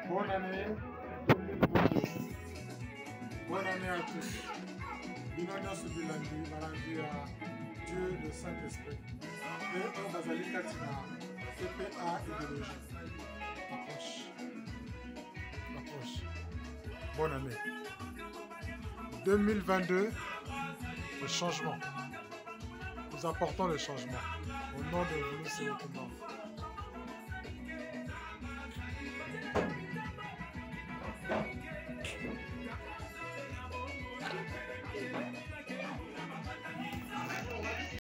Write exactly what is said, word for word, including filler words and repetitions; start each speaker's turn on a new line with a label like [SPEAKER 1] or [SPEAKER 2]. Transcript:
[SPEAKER 1] Bonne année deux mille vingt-deux. Bonne année à tous. Binonia Subilandi, Malandi à Dieu le Saint-Esprit. Et un Bazali Katina, C P A Idéologie. Approche. Approche. Bonne année. deux mille vingt-deux, le changement. Nous apportons le changement. Au nom de vous, c'est le combat.